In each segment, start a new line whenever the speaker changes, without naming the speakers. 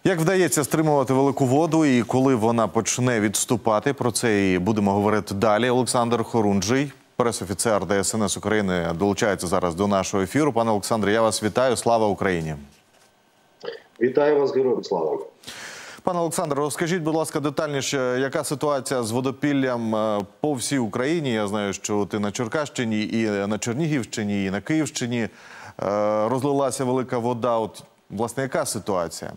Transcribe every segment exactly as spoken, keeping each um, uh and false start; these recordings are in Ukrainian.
Як вдається стримувати велику воду і коли вона почне відступати? Про це і будемо говорити далі. Олександр Хорунжий, пресофіцер Де Ес Ен Ес України, долучається зараз до нашого ефіру. Пане Олександре, я вас вітаю. Слава Україні!
Вітаю вас, героям слава!
Пане Олександре, розкажіть, будь ласка, детальніше, яка ситуація з водопіллям по всій Україні? Я знаю, що ти на Черкащині, і на Чернігівщині, і на Київщині розлилася велика вода. От, власне, яка ситуація?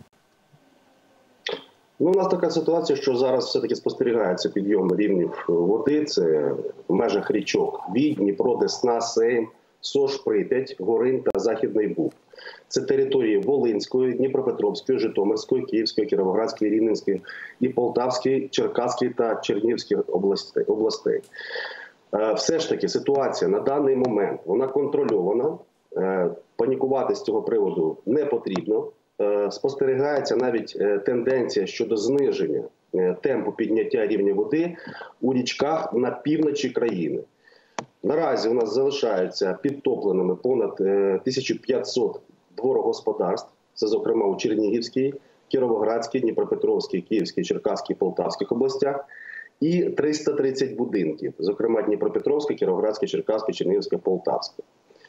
Ну, у нас така ситуація, що зараз все-таки спостерігається підйом рівнів води. Це в межах річок Відь, Дніпро, Десна, Сейм, Сош, Прип'ять, Горинь та Західний Буг. Це території Волинської, Дніпропетровської, Житомирської, Київської, Кіровоградської, Рівненської і Полтавської, Черкаської та Чернігівської областей. Все ж таки ситуація на даний момент, вона контрольована. Панікувати з цього приводу не потрібно. Спостерігається навіть тенденція щодо зниження темпу підняття рівня води у річках на півночі країни. Наразі у нас залишаються підтопленими понад тисячу п'ятсот дворогосподарств, це зокрема у Чернігівській, Кіровоградській, Дніпропетровській, Київській, Черкаській, Полтавських областях, і триста тридцять будинків, зокрема Дніпропетровська, Кіровоградська, Черкаська, Чернігівська, Полтавська.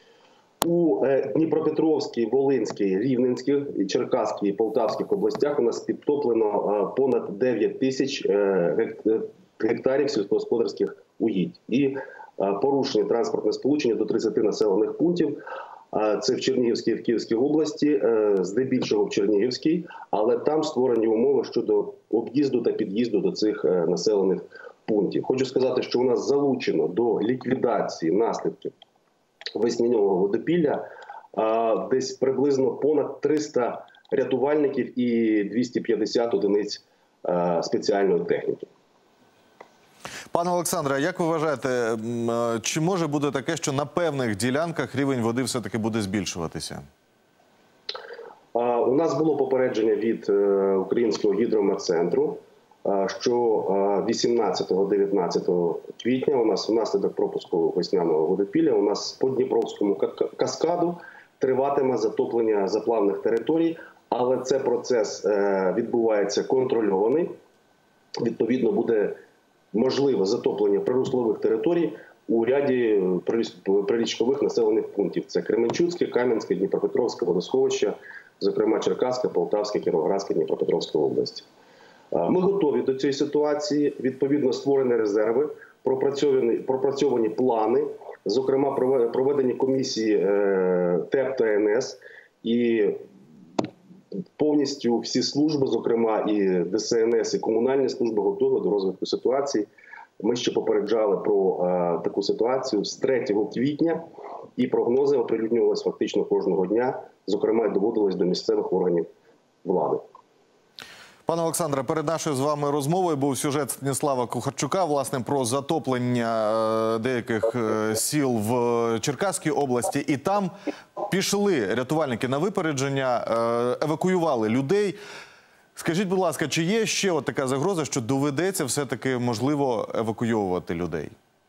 У Дніпропетровській, Волинській, Рівненській, Черкаській і Полтавських областях у нас підтоплено понад дев'ять тисяч гектарів сільськогосподарських угідь. І порушення транспортне сполучення до тридцяти населених пунктів. Це в Чернігівській і в Київській області, здебільшого в Чернігівській, але там створені умови щодо об'їзду та під'їзду до цих населених пунктів. Хочу сказати, що у нас залучено до ліквідації наслідків весняного водопілля десь приблизно понад триста рятувальників і двісті п'ятдесят одиниць спеціальної техніки.
Пане Олександре, як ви вважаєте, чи може бути таке, що на певних ділянках рівень води все-таки буде збільшуватися?
У нас було попередження від Українського гідрометцентру, що вісімнадцятого-дев'ятнадцятого квітня у нас внаслідок пропуску весняного водопілля у нас по Дніпровському каскаду триватиме затоплення заплавних територій, але цей процес відбувається контрольований. Відповідно, буде можливе затоплення прируслових територій у ряді прирічкових населених пунктів. Це Кременчуцьке, Кам'янське, Дніпропетровське водосховище, зокрема Черкаська, Полтавська, Кіровоградська, Дніпропетровська області. Ми готові до цієї ситуації, відповідно створені резерви, пропрацьовані, пропрацьовані плани, зокрема проведені комісії Те Еп та Е Ен Ес, і повністю всі служби, зокрема і Де Ес Ен Ес, і комунальні служби готові до розвитку ситуації. Ми ще попереджали про а, таку ситуацію з третього квітня, і прогнози оприлюднювалися фактично кожного дня, зокрема і доводились до місцевих органів влади.
Пане Олександре, перед нашою з вами розмовою був сюжет Станіслава Кухарчука, власне, про затоплення деяких сіл в Черкаській області. І там пішли рятувальники на випередження, евакуювали людей. Скажіть, будь ласка, чи є ще от така загроза, що доведеться все-таки, можливо, евакуйовувати людей?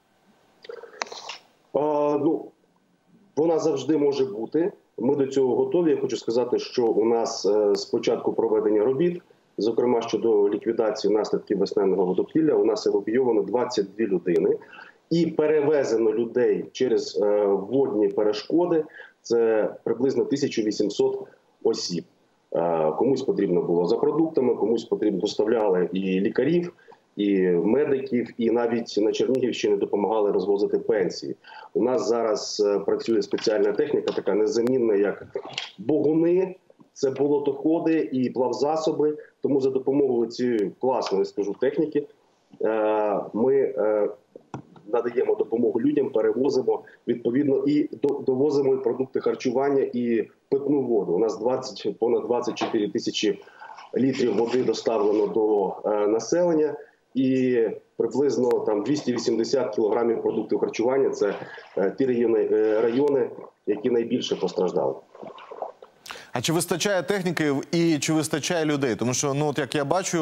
А, ну, вона завжди може бути. Ми до цього готові. Я хочу сказати, що у нас з початку проведення робіт, зокрема щодо ліквідації наслідків весняного водопілля, у нас евакуйовано двадцять дві людини і перевезено людей через водні перешкоди, це приблизно тисяча вісімсот осіб. Комусь потрібно було за продуктами, комусь потрібно доставляли і лікарів, і медиків, і навіть на Чернігівщині допомагали розвозити пенсії. У нас зараз працює спеціальна техніка, така незамінна, як богуни, це болотоходи і плавзасоби. Тому за допомогою цієї класної, скажу, техніки ми надаємо допомогу людям, перевозимо, відповідно, і довозимо продукти харчування і питну воду. У нас двадцять, понад двадцять чотири тисячі літрів води доставлено до е, населення і приблизно там двісті вісімдесят кілограмів продуктів харчування. Це е, ті райони, е, райони, які найбільше постраждали.
А чи вистачає техніки і чи вистачає людей? Тому що, ну, от як я бачу,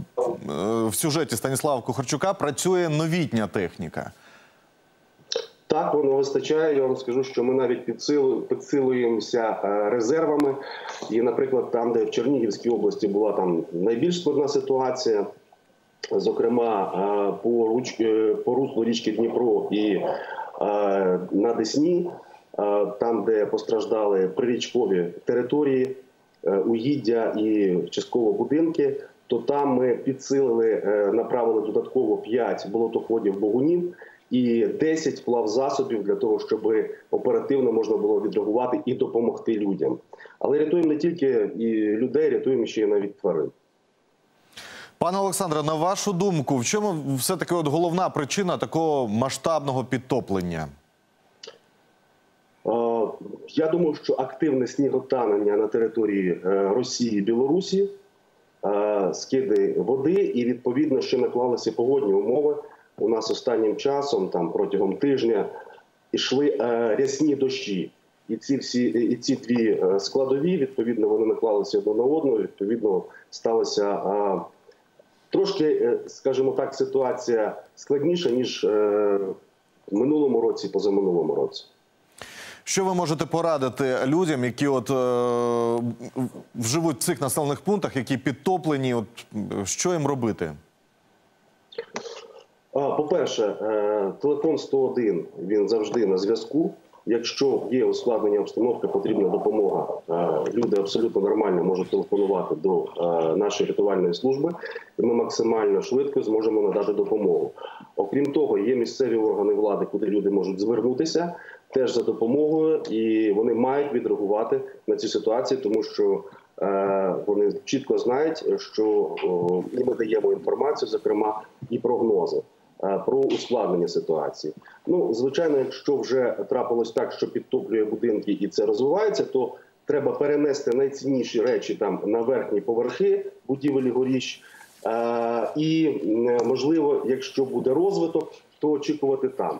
в сюжеті Станіслава Кухарчука працює новітня техніка.
Так. Так, воно вистачає. Я вам скажу, що ми навіть підсилу- підсилуємося е, резервами. І, наприклад, там, де в Чернігівській області була там найбільш складна ситуація, зокрема е, по, руч... е, по руслу річки Дніпро і е, на Десні, е, там, де постраждали прирічкові території, е, угіддя і частково будинки, то там ми підсилили, е, направили додатково п'ять болотоходів Богунів і десять плавзасобів для того, щоб оперативно можна було відреагувати і допомогти людям. Але рятуємо не тільки і людей, рятуємо ще й навіть тварин.
Пане Олександре, на вашу думку, в чому все-таки от головна причина такого масштабного підтоплення?
Е, Я думаю, що активне сніготанення на території е, Росії і Білорусі, е, скиди води і, відповідно, ще наклалися погодні умови. У нас останнім часом, там протягом тижня, йшли е, рясні дощі. І ці всі, і ці дві е, складові, відповідно, вони наклалися одне на одну, відповідно, сталося е, трошки, е, скажімо так, ситуація складніша, ніж е, в минулому році, позаминулому році.
Що ви можете порадити людям, які от е, живуть в цих населених пунктах, які підтоплені, от що їм робити?
По-перше, телефон сто один, він завжди на зв'язку. Якщо є ускладнення обстановки, потрібна допомога, люди абсолютно нормально можуть телефонувати до нашої рятувальної служби, і ми максимально швидко зможемо надати допомогу. Окрім того, є місцеві органи влади, куди люди можуть звернутися теж за допомогою, і вони мають відреагувати на цю ситуацію, тому що вони чітко знають, що і ми даємо інформацію, зокрема, і прогнози про ускладнення ситуації. Ну, звичайно, якщо вже трапилось так, що підтоплює будинки і це розвивається, то треба перенести найцінніші речі там на верхні поверхи будівель і горіщ. І, можливо, якщо буде розвиток, то очікувати там.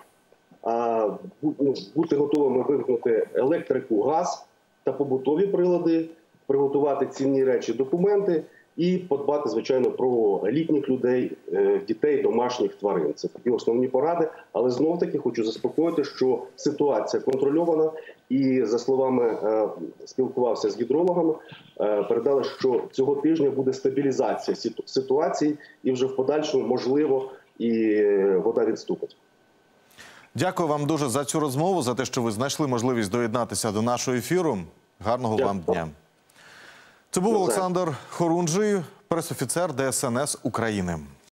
Бути готовими вимкнути електрику, газ та побутові прилади, приготувати цінні речі, документи і подбати, звичайно, про літніх людей, дітей, домашніх тварин. Це такі основні поради. Але знов-таки хочу заспокоїти, що ситуація контрольована. І, за словами, спілкувався з гідрологами, передали, що цього тижня буде стабілізація ситуації і вже в подальшому, можливо, і вода відступить.
Дякую вам дуже за цю розмову, за те, що ви знайшли можливість доєднатися до нашого ефіру. Гарного Дякую. вам дня. Це був Олександр Хорунжий, пресофіцер Де Ес Ен Ес України.